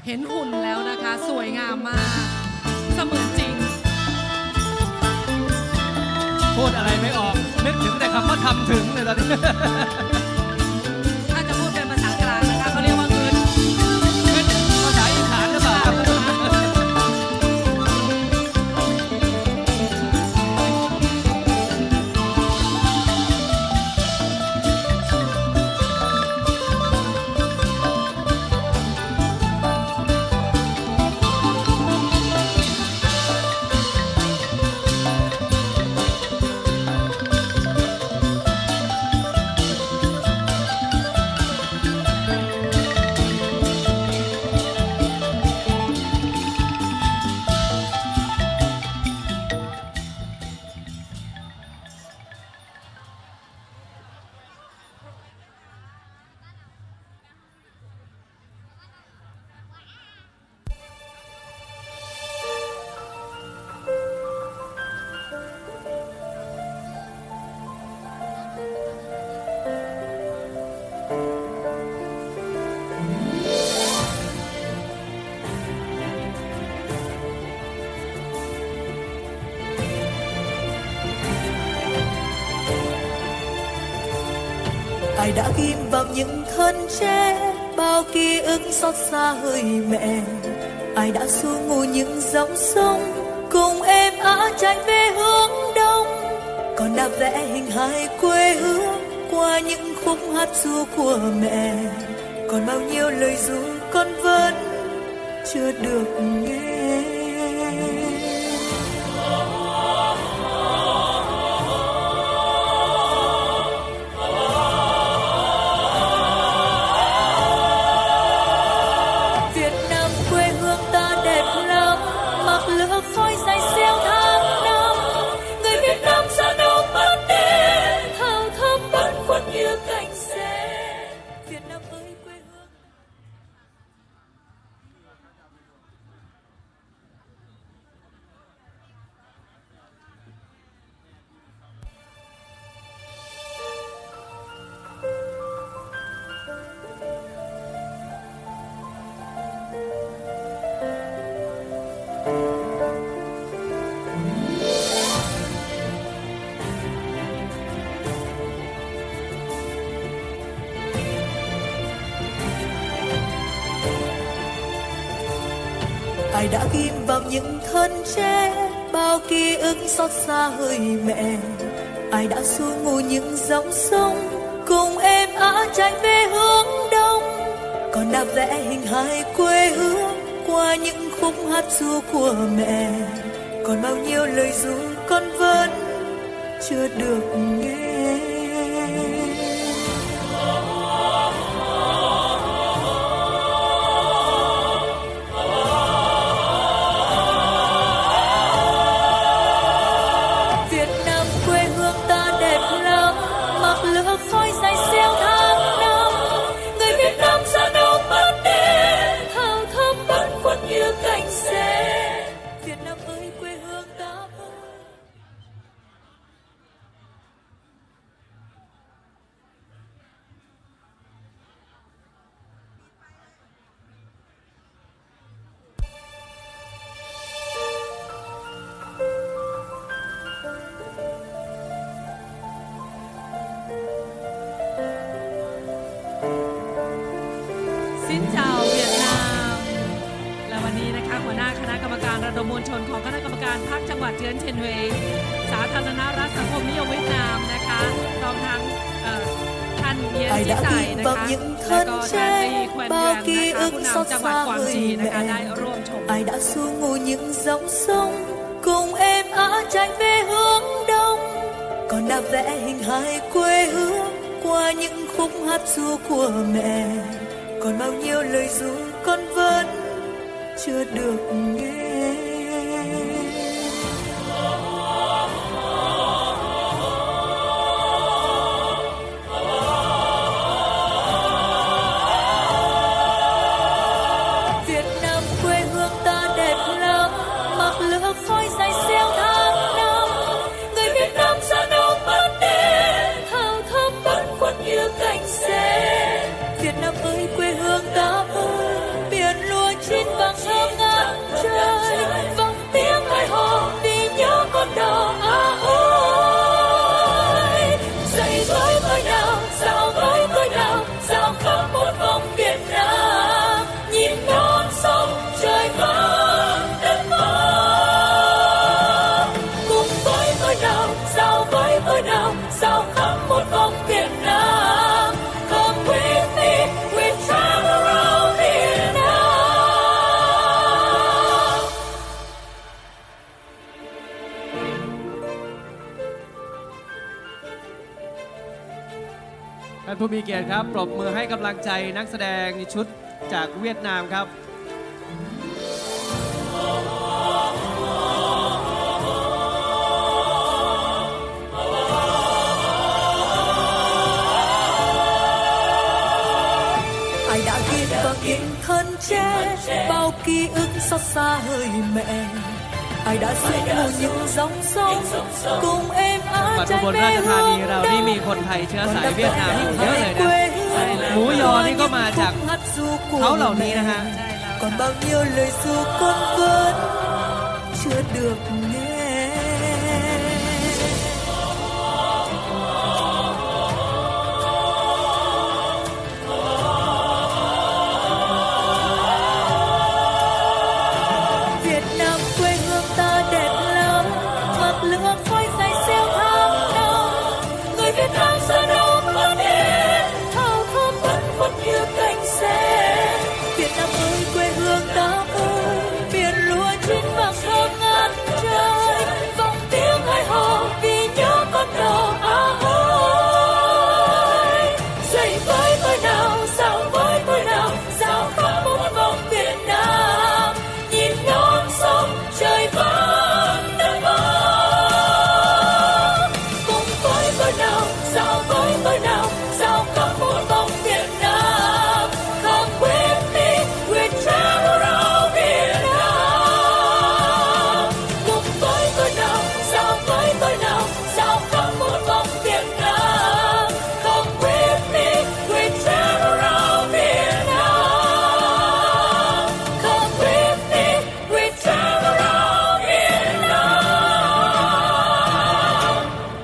เห็นหุ่นแล้วนะคะสวยงามมากเสมือนจริงพูดอะไรไม่ออกนึกถึงแต่คำว่าทำถึงเลยตอนนี้ถ้าจะพูดเป็นภาษากลางนะคะเขาเรียกว่าเงินภาษาอีสานหรือเปล่า Ai đã ghim vào những thân tre bao ký ức xót xa hơi mẹ. Ai đã xua ngủ những dòng sông cùng em áo chạy về hướng đông. Còn đã vẽ hình hài quê hương qua những khúc hát ru của mẹ. Còn bao nhiêu lời ru con vẫn chưa được nghe. Khói dài xeo tháng năm, người Việt Nam xa đâu mất đi, thao thức băn khoăn như cánh xe. Việt Nam ơi quê hương. Ai đã ghim vào những thân tre bao ký ức xót xa hơi mẹ. Ai đã xua ngủ những dòng sông cùng em áo chạy về hướng đông. Còn đã vẽ hình hài quê hương qua những khúc hát ru của mẹ. Còn bao nhiêu lời ru con vẫn chưa được nghe. Khói dài xeo tháng năm, người Việt Nam xa đâu mất đi, thao thức băn khoăn như cánh xe. Việt Nam ơi quê hương ta ơi. Xin chào Việt Namและวันนี้นะคะหัวหน้าคณะกรรมการระดมมวลชนของคณะกรรมการพรรคจังหวัดเจียนเชียนเวย์สาธารณรัฐสังคมนิยมเวียดนามนะคะรวมทั้งท่านเยียนจิไซนะคะแล้วก็ท่านลีแควนเวียนนะคะผู้นำจังหวัดกวางซีนะคะได้ร่วมชม Ai đã xua ngủ những dòng sông cùng em áo chạy về hướng đông. Còn đã vẽ hình hài quê hương qua những khúc hát ru của mẹ. Còn bao nhiêu lời ru con vẫn chưa được nghe. Việt Nam quê hương ta đẹp lắm, mặc lửa khói dài xeo tháng năm, người Việt Nam xa đâu mất đi, thao thức băn khoăn như cánh xe. Việt Nam ơi quê hương ta ơi, biển lúa chín านผู้มีเกียรติครับปรบมือให้กำลังใจนักแสดงชุดจากเวียดนามครับ Ai đã ghi vào những thân chết bao ký ức xót xa hơi mẹ. Ai đã sương mù những dòng sông cùng em á จังหวัดอุบลราชธานีเรานี่มีคนไทยเชื้อสายเวียดนามอยู่เยอะเลยนะหมูยอนี่ก็มาจากเขาเหล่านี้นะฮะ Còn bao nhiêu lời ru con vẫn chưa được nghe. Việt Nam quê hương ta đẹp lắm, mặc lửa khói dài xeo tháng năm. Người Việt Nam giờ đâu có đến, thao thơm vẫn khuất như cánh sen. Việt Nam ơi quê hương ta ơi, biển lúa chín vàng thơm ngát trời. Vòng tiếng hai hò vì nhớ con đò ơi. Dậy với tôi nào, sao với tôi nào, sao khắp bốn vòng Việt Nam. Nhìn non sông trời vang đất vang. Cùng với tôi nào, sao với tôi nào, sao khắp bốn vòng Việt Nam. Come with me, we travel around Việt Nam. Cùng với tôi nào, sao với tôi nào, sao khắp bốn vòng Việt Nam. Come with me, we travel around Việt Nam. Come with me, we travel around Việt Nam.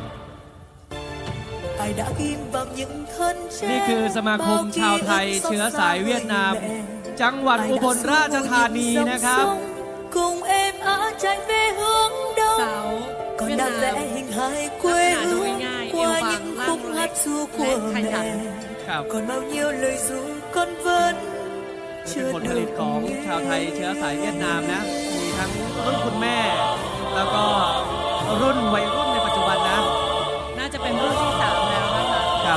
Ai đã ghim vào những thân tre นี่คือสมาคมชาวไทยเชื้อสายเวียดนาม จังหวัดอุบลราชธานีนะครับ cùng em á chạy về hướng เสา đông เวีย còn ด đã นาม vẽ hình hài quê ลักษณะดู hương ง่ายๆ qua เอวบาง những ล่าง khúc เล็ hát ก ru และ của ขยัน mẹ ครับ còn bao nhiêu lời ru con vẫn เป็น chưa ผลผลิต được ของชาวไทยเชื้อสายเวียดนามนะ มีทั้งรุ่นคุณแม่ แล้วก็รุ่นวัยรุ่นในปัจจุบันนะน่าจะเป็นรุ่นที่ 3 แล้วนะคะครับ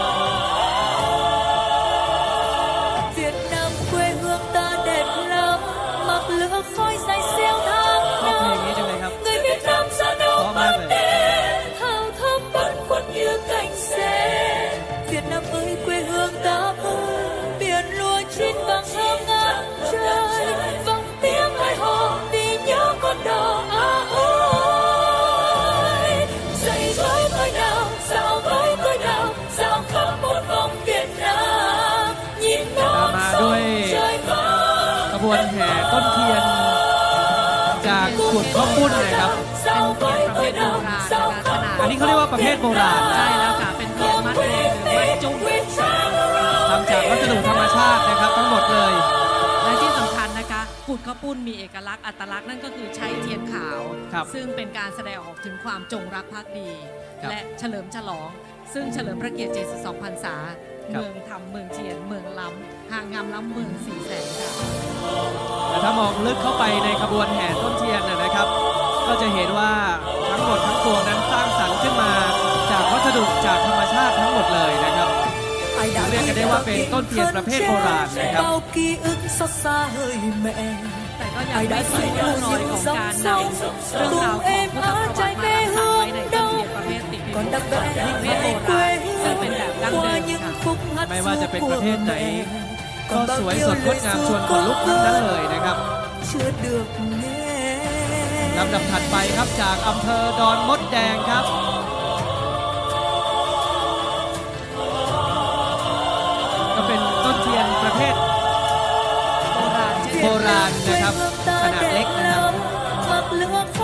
Việt Nam quê hương ta đẹp lắm mặc lửa khói dài xeo tháng ชอบเพลง năm นี้จังเลยครับ người Việt Nam ra เพ đâu ราะมาก bắt เลย đến thao thơm bấn khuất như cánh sen. Việt Nam ơi quê hương ta ơi, biển lúa chín vàng thơm ngát trời. Vòng tiếng hai hò vì nhớ con đò ơi. Dậy với tôi nào, sao với tôi nào, sao khắp một vòng Việt Nam. Nhìn non มาด้ sông วย trời vang ขบวนแห่ต้นเทียน จากขุดข้าวปุ้นนะครับ sao với tôi nào, sao khắp อันนี้เขาเรียกว่าประเภทโบราณใช่แล้วค่ะ เป็นเทียนมัดรวมหรือมัดจุ้มทำจากวัสดุธรรมชาตินะครับทั้งหมดเลยและที่สำคัญนะคะกุดข้าวปุ้นมีเอกลักษณ์อัตลักษณ์นั่นก็คือใช้เทียนขาวครับซึ่งเป็นการแสดงออกถึงความจงรักภักดีครับและเฉลิมฉลอง ซึ่งเฉลิมพระเกียรติ72 พรรษาครับเมืองธรรมเมืองเทียนเมืองล้ำห่างงามล้ำเมืองสีแสงค่ะแต่ถ้ามองลึกเข้าไปในขบวนแห่ต้นเทียนนะครับ ก็จะเห็นว่าทั้งหมดทั้งปวงนั้นสร้างสรรค์ขึ้นมาจากวัสดุจากธรรมชาติทั้งหมดเลยนะครับ เรียกกันได้ว่าเป็นต้นเทียนประเภทโบราณนะครับ bao ký ức xót xa hơi mẹ. แต่ก็ยังไม่สูญร่องรอยของการนำเรื่องราวของพุทธประวัติมารักษาไว้ในต้นเทียนประเภทติดพิม còn พ์ đặc ประ vẽ เภ hình ทโบ hài รา quê ณซึ่งเป็นแบบดั้ง hương เดิ qua ม những ค่ะ khúc hát ไม่ว่าจะเป็น ru ประ của เภทไหน mẹ. ก็สวยสดงดงามชวนขนลุกทั้งนั้นเลยนะครับ chưa được nghe. ลำดับถัดไปครับจากอำเภอดอนมดแดงครับ ก็เป็นต้นเทียนประเภทโบราณเช่นโบราณนะครับ ขนาดเล็กนะครับ mặc lửa